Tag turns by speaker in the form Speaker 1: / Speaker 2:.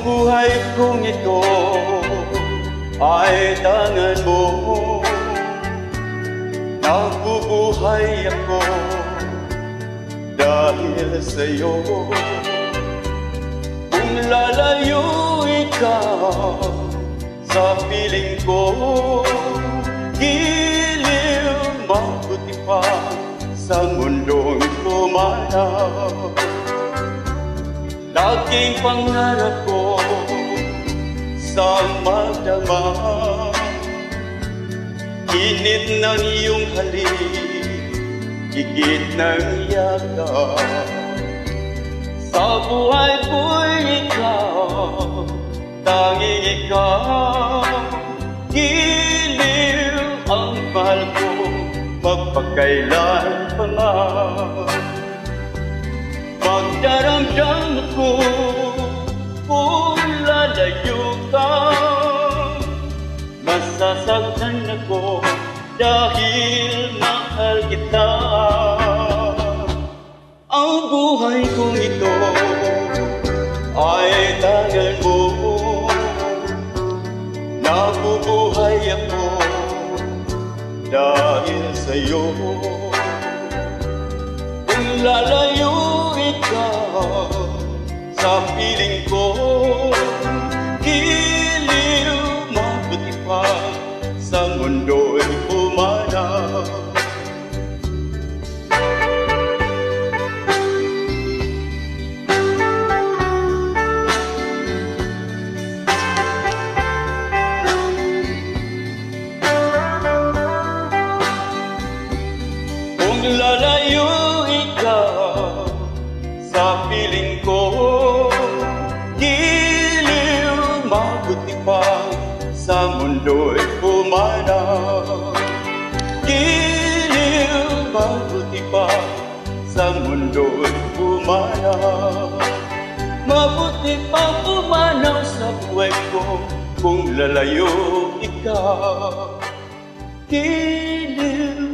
Speaker 1: buhay kong ito ay tangan mo. Nabubuhay ako dahil sa'yo. Kung lalayo ikaw sa piling ko, giliw mabuti pa sa mundong tumanaw. Laging pangarap ko sa magdama, init ng iyong halik, higit ng yaga. Sa buhay ko'y ikaw, tanging ikaw, giliw ang mahal ko, magpakailan pa nga. Magdaramdam ako kung lalayo ka, masasaktan ako dahil mahal kita. Ang buhay kong ito ay tangan mo. Nabubuhay ako dahil sa'yo. Kung lalayo ikaw sa piling ko, giliw mabuti pa sa mundo'y pumanaw. Kung lalayo ikaw sa piling ko, giliw mabuti pa sa mundo'y pumanaw. Giliw mabuti pa sa mundo'y pumanaw. Mabuti pa pumanaw sa buhay ko kung lalayo ikaw. Giliw